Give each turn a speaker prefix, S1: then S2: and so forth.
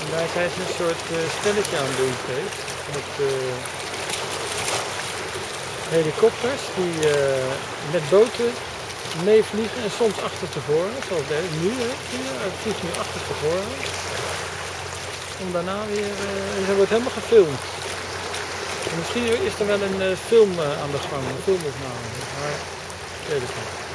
S1: Lijkt hij een soort spelletje aan het doen steeds. Met helikopters die met boten meevliegen en soms achter tevoren, zoals nu, hè. Hij vliegt nu achter tevoren. Om daarna weer, hij wordt helemaal gefilmd. En misschien is er wel een film aan de gang, een filmopname, maar ik weet het niet.